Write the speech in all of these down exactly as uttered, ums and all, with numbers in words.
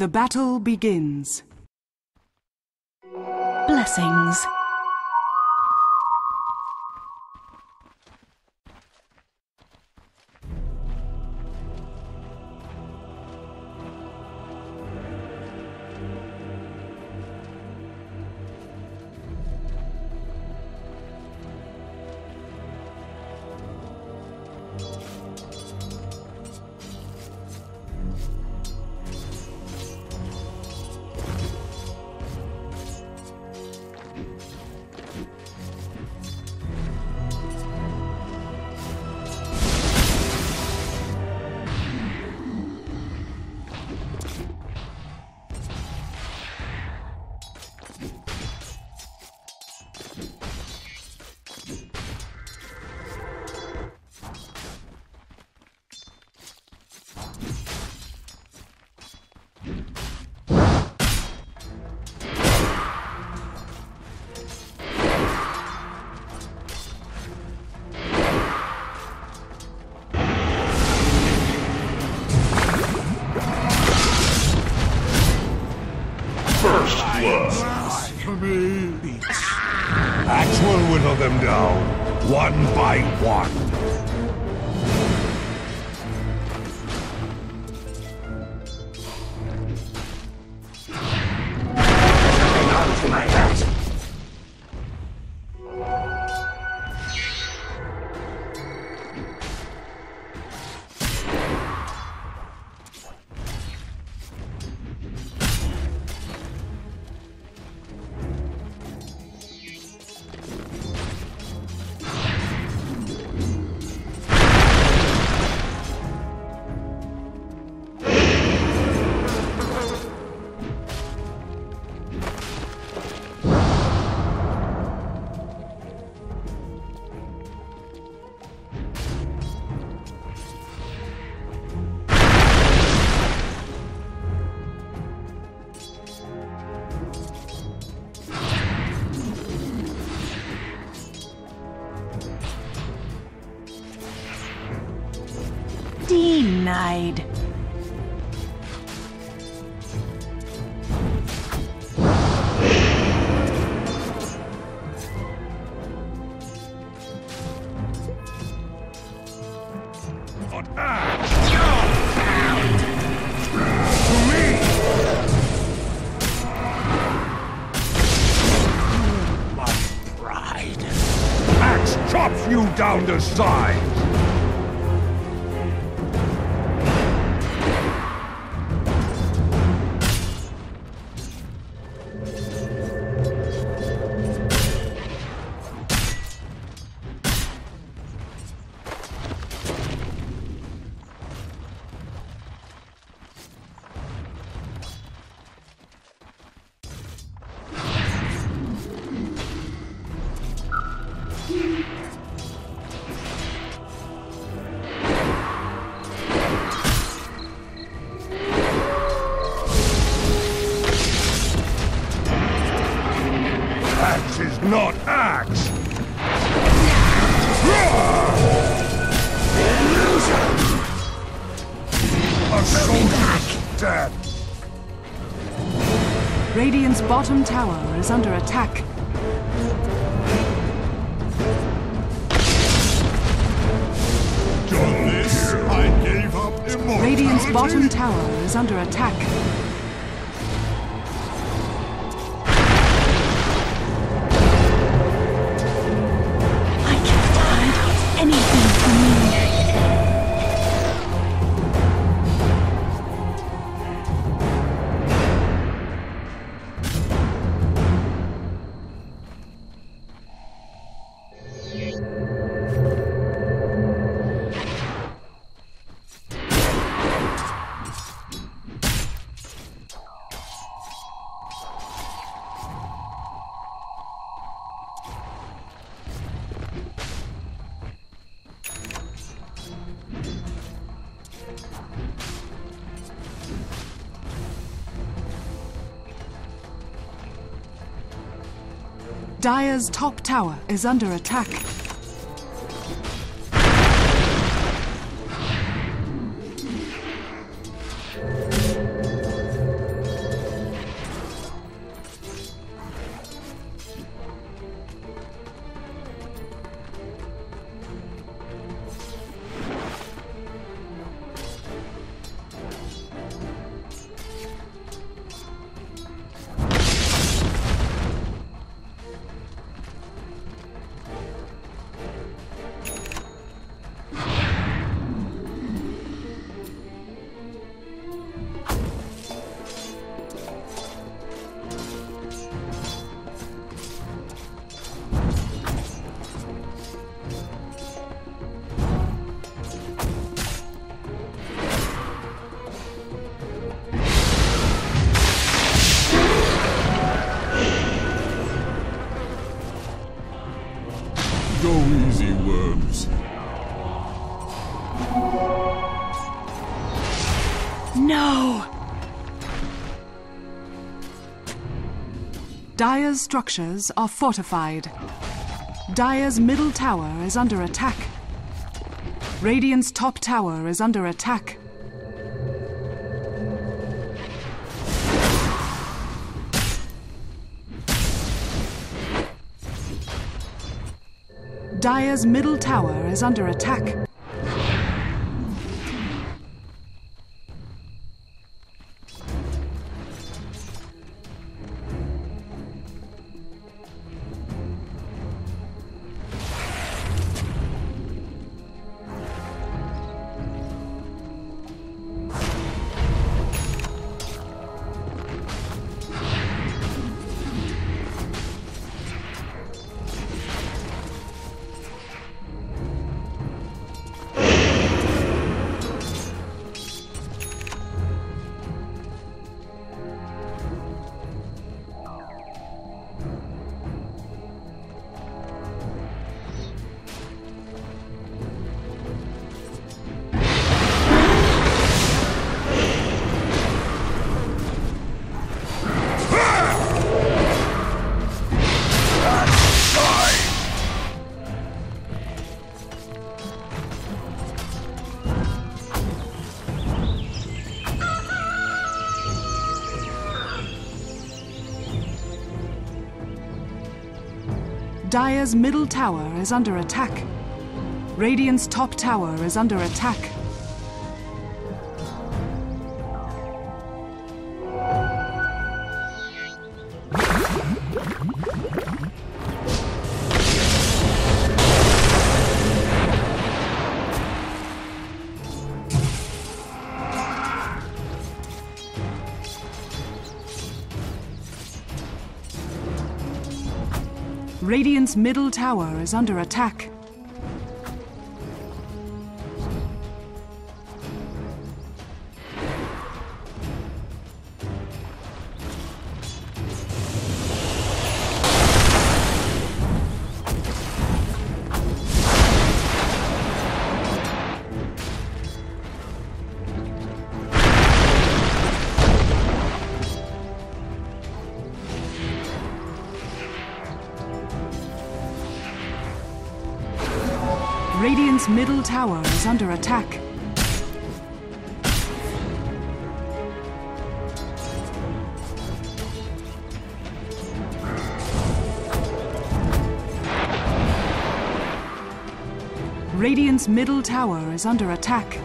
The battle begins. Blessings. First blood. Axe will whittle them down, one by one. Onto my head. Denied. But axe! To me! My pride! Axe chops you down to size! Axe is not axe! A soldier's dead! Radiant's bottom tower is under attack. Done this, I gave up immortality! Radiant's bottom tower is under attack. I can't hide anything from you. Dire's top tower is under attack. No! Dire's structures are fortified. Dire's middle tower is under attack. Radiant's top tower is under attack. Dire's middle tower is under attack. Dire's middle tower is under attack. Radiant's top tower is under attack. Radiant's middle tower is under attack. Radiant's middle tower is under attack. Radiant's middle tower is under attack.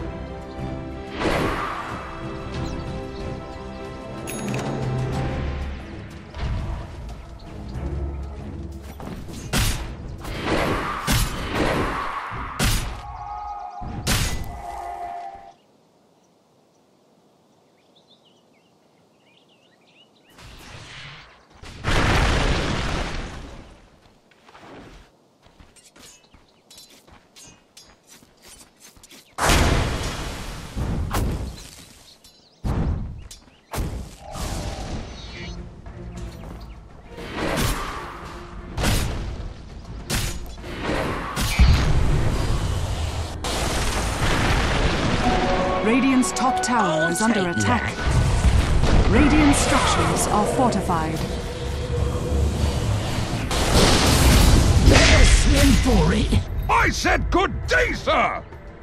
Radiant's top tower is under attack. Radiant structures are fortified. Let us swim for it! I said good day, sir!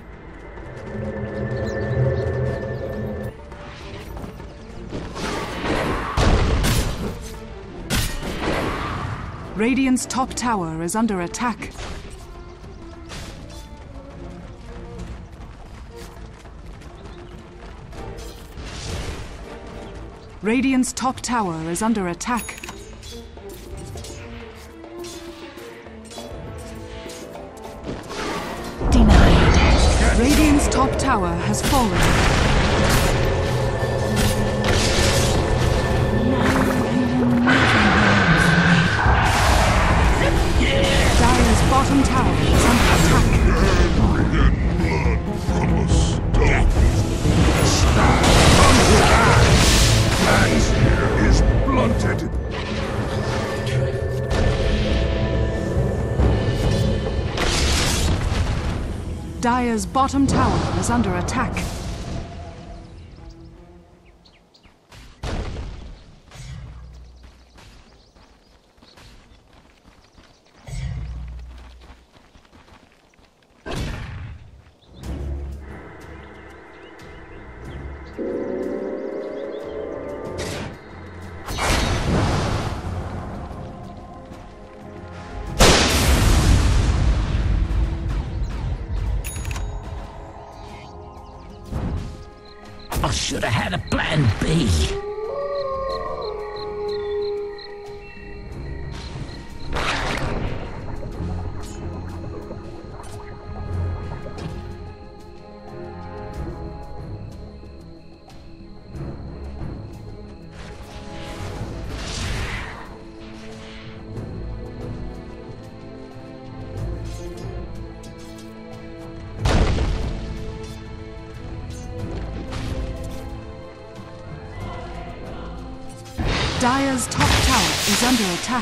Radiant's top tower is under attack. Radiant's top tower is under attack. Denied. Radiant's top tower has fallen. Dire's bottom tower is under attack. Blood from a stone. Come to that! Axe here is blunted. Dire's bottom tower is under attack. should have had a plan B. Dire's top tower is under attack.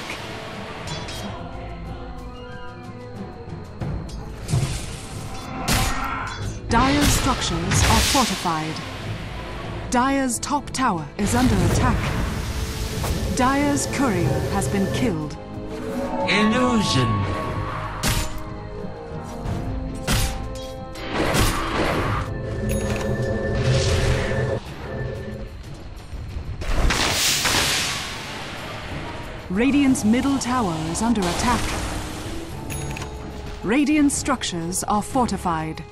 Dire's structures are fortified. Dire's top tower is under attack. Dire's courier has been killed. Illusion. Radiant's middle tower is under attack. Radiant's structures are fortified.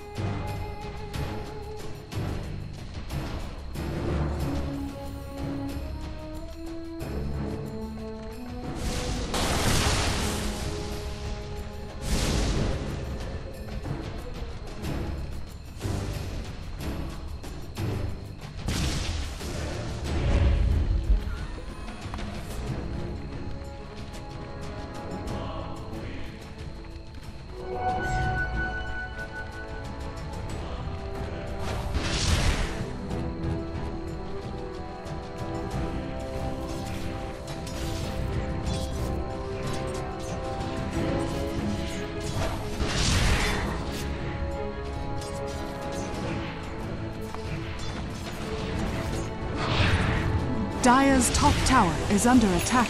Dire's top tower is under attack.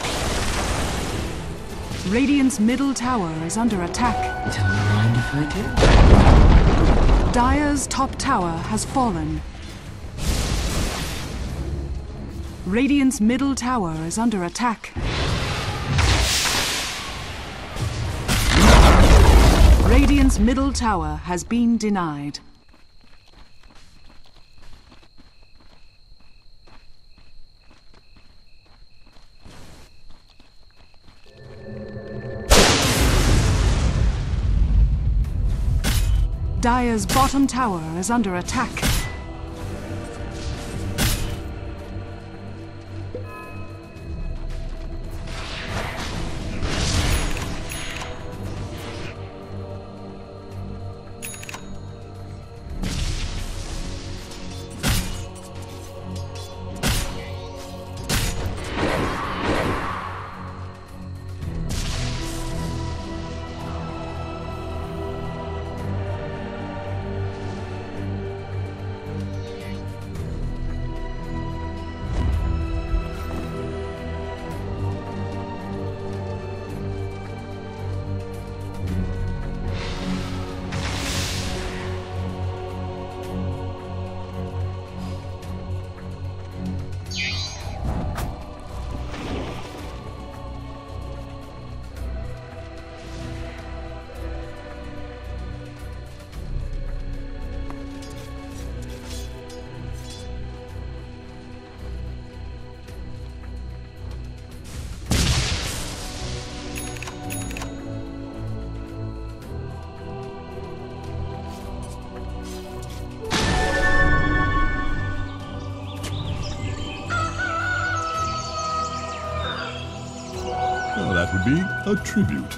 Radiant's middle tower is under attack. Don't mind if I do. Dire's top tower has fallen. Radiant's middle tower is under attack. Radiant's middle tower has been denied. Dire's bottom tower is under attack. Well, that would be a tribute.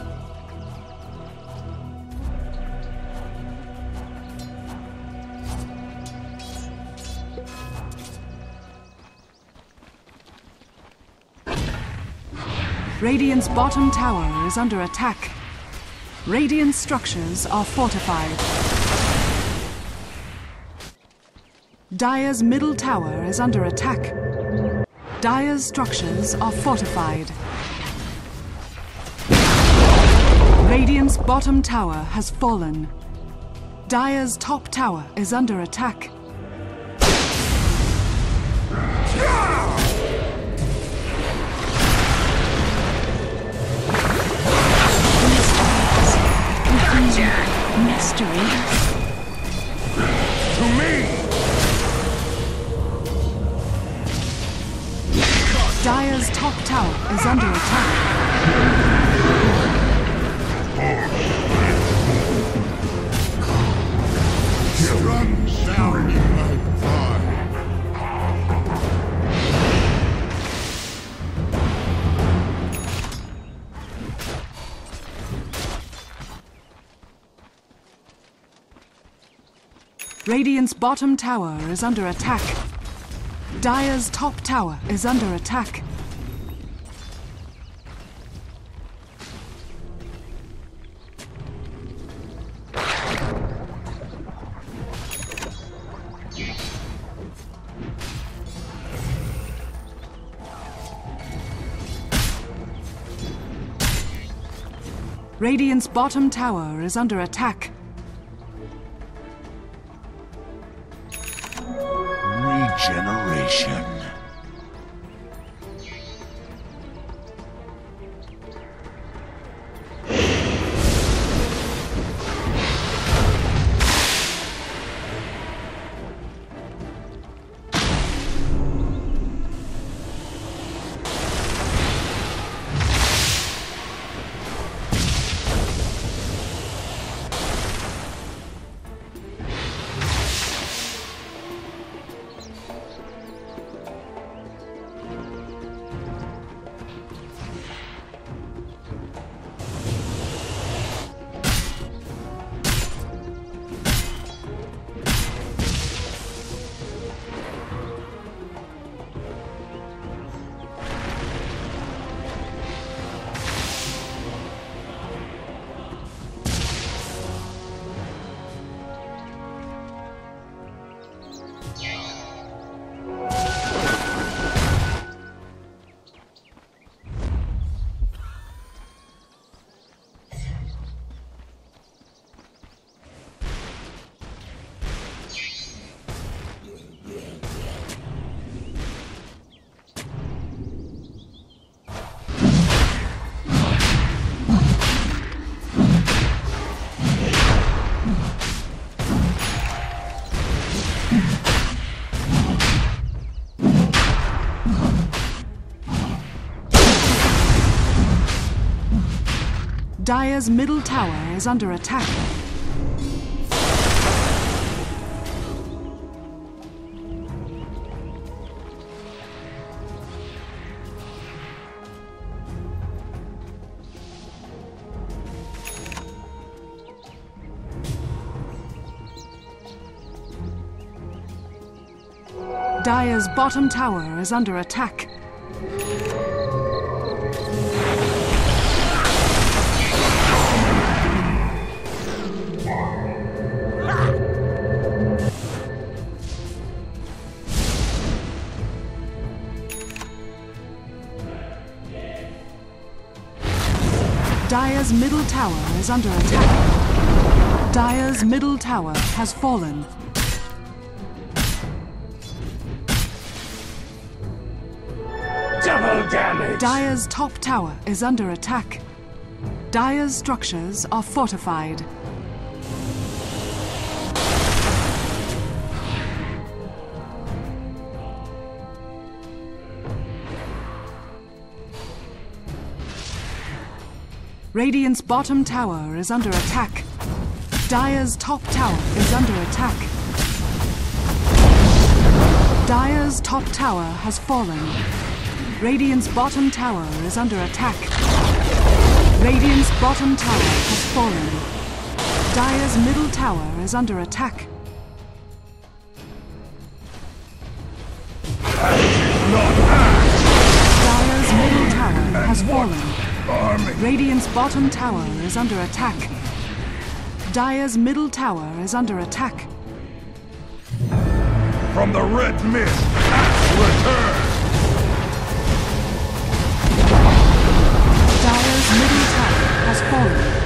Radiant's bottom tower is under attack. Radiant structures are fortified. Dire's middle tower is under attack. Dire's structures are fortified. Radiant's bottom tower has fallen. Dire's top tower is under attack. Mystery. To me! Dire's top tower is under attack. Struck down in my pride. Radiant's bottom tower is under attack. Dire's top tower is under attack. Radiant's bottom tower is under attack. Regeneration. Dire's middle tower is under attack. Dire's bottom tower is under attack. Dire's middle tower is under attack. Dire's middle tower has fallen. Double damage! Dire's top tower is under attack. Dire's structures are fortified. Radiant's bottom tower is under attack. Dire's top tower is under attack. Dire's top tower has fallen. Radiant's bottom tower is under attack. Radiant's bottom tower has fallen. Dire's middle tower is under attack. Dire's middle tower has fallen. Radiant's bottom tower is under attack. Dire's middle tower is under attack. From the red mist, Axe return! Dire's middle tower has fallen.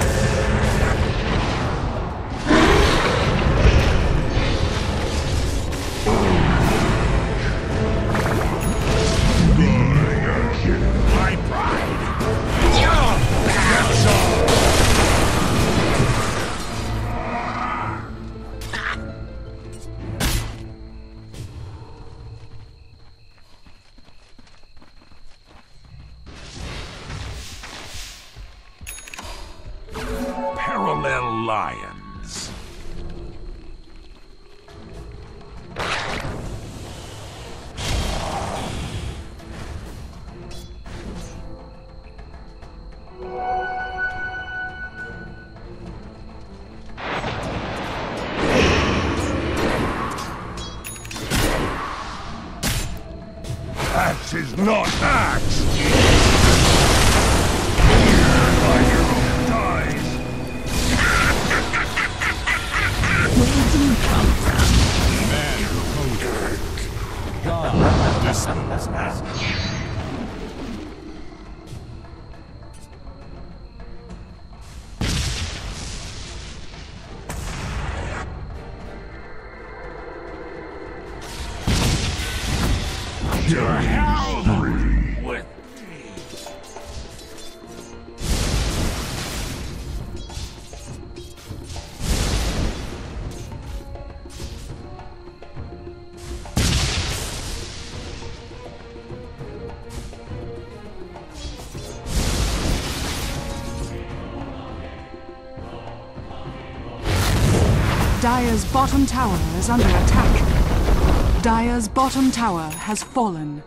My pride! That's all! parallel lions. Axe is not axe! By your own dies! Where do you come from? Man potent. God disposes us. You're hungry with me. Dire's bottom tower is under attack. Dire's bottom tower has fallen.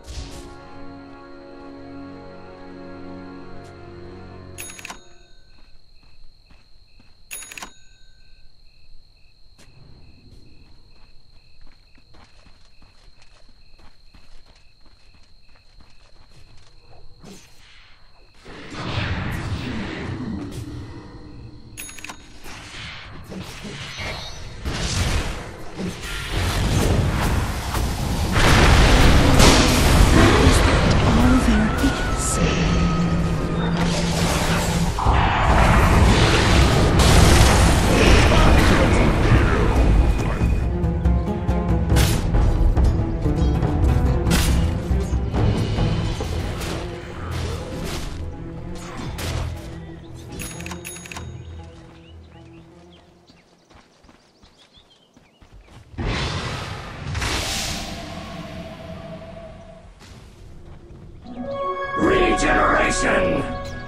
Regeneration!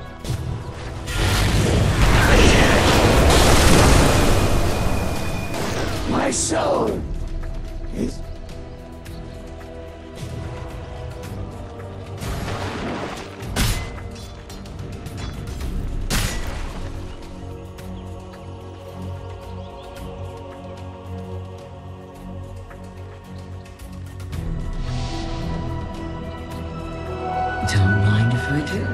My soul is... Don't mind if I do.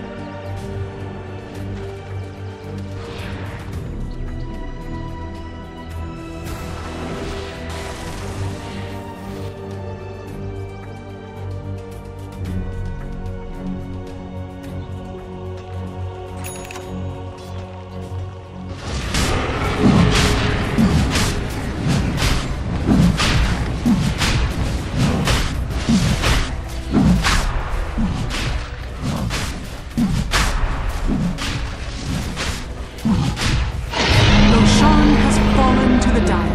Roshan has fallen to the Dire.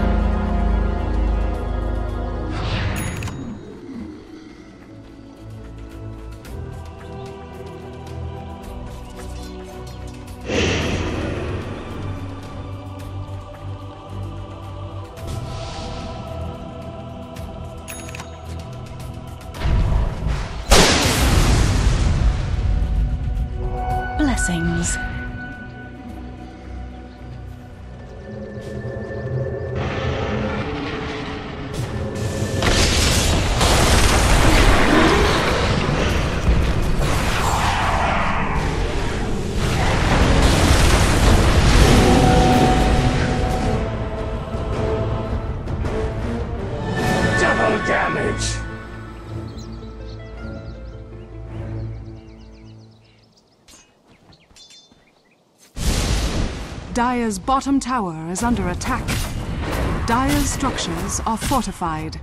Blessings. Double damage! Dire's bottom tower is under attack. Dire's structures are fortified.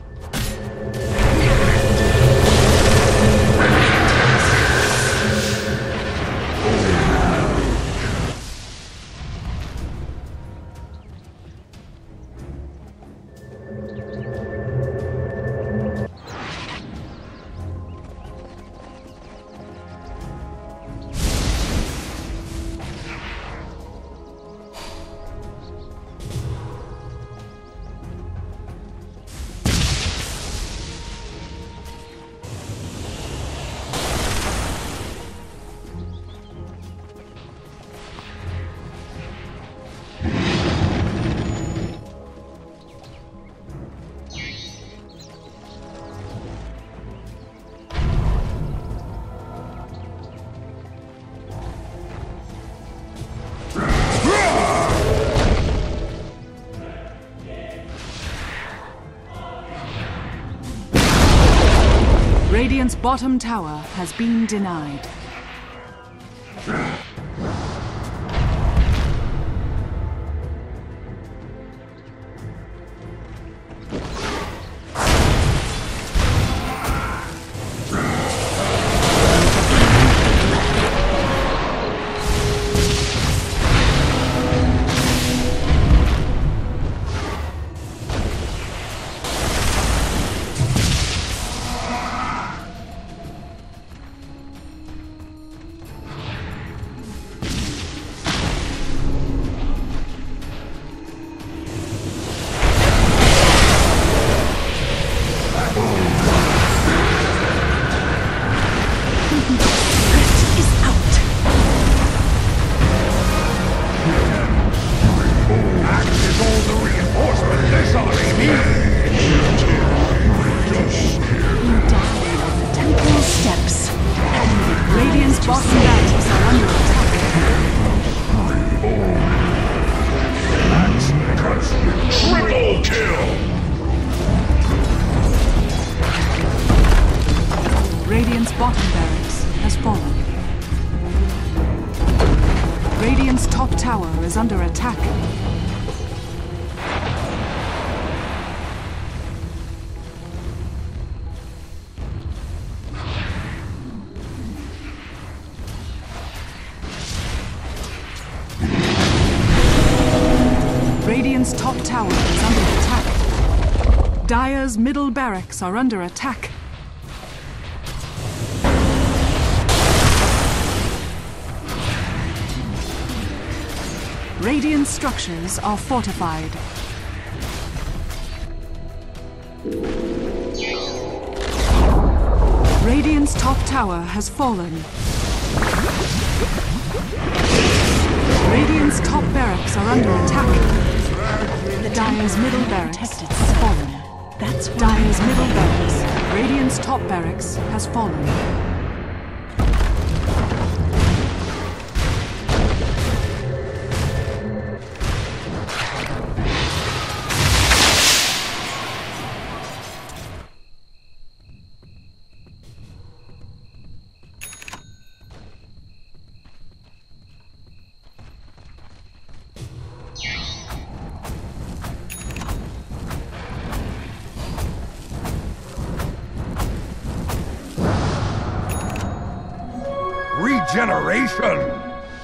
Radiant's bottom tower has been denied. Radiant's bottom barracks has fallen. Radiant's top tower is under attack. Radiant's top tower is under attack. Dire's middle barracks are under attack. Radiant structures are fortified. Radiant's top tower has fallen. Radiant's top barracks are under attack. Dire's middle barracks has fallen. That's Dire's middle barracks. Radiant's top barracks has fallen. Regeneration!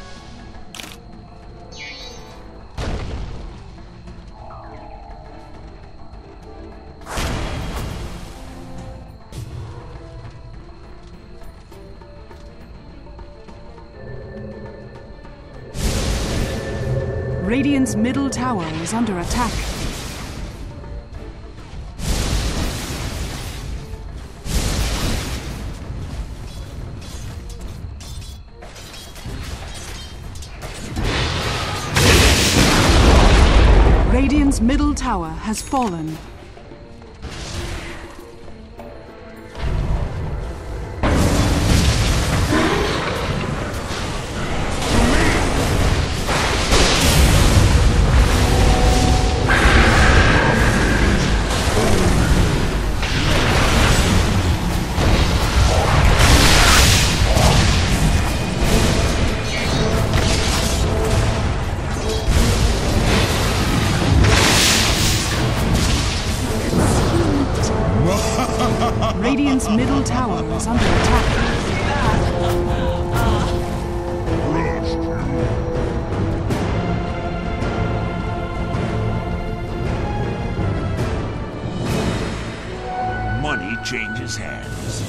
Radiant's middle tower is under attack. Radiant's middle tower has fallen. Radiant's middle tower is under attack. Money changes hands.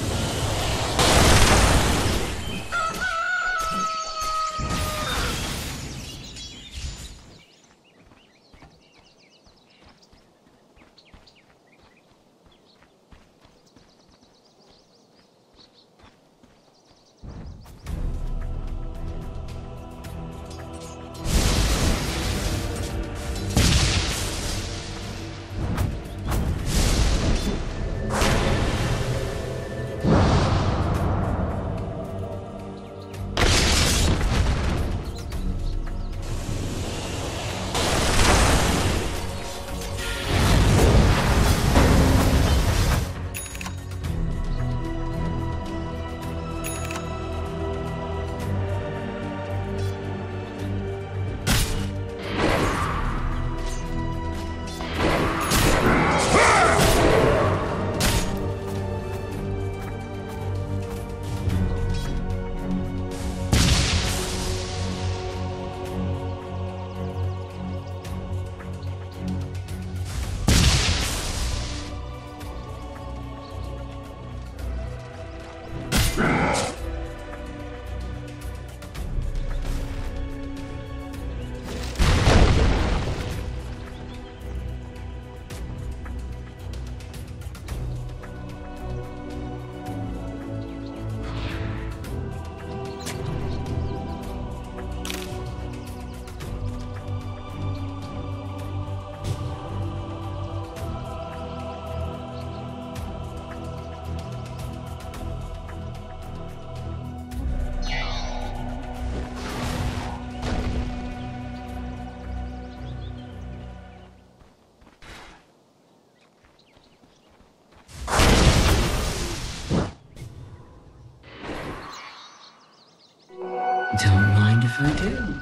Don't mind if I do.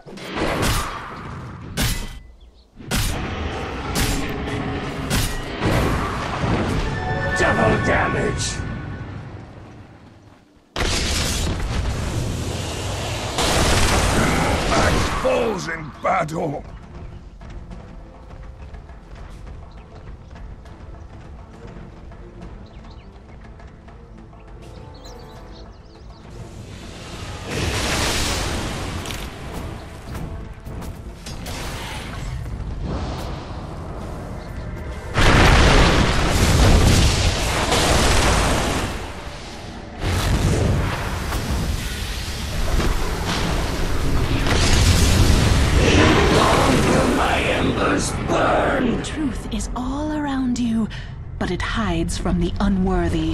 Double damage! Max falls in battle! The truth is all around you, but it hides from the unworthy.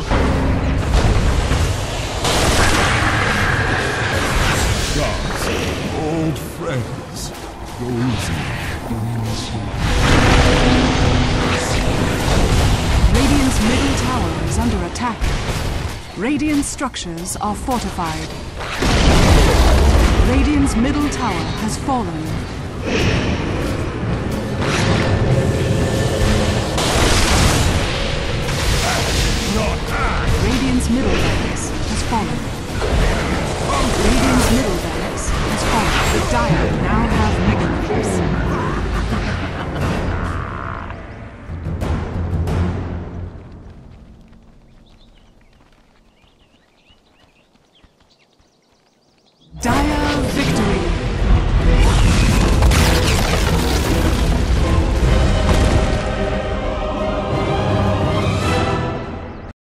Gods, old friends, go easy. Radiant's middle tower is under attack. Radiant structures are fortified. Radiant's middle tower has fallen. Radiant's middle barracks has fallen. Radiant's middle barracks has fallen. Dire now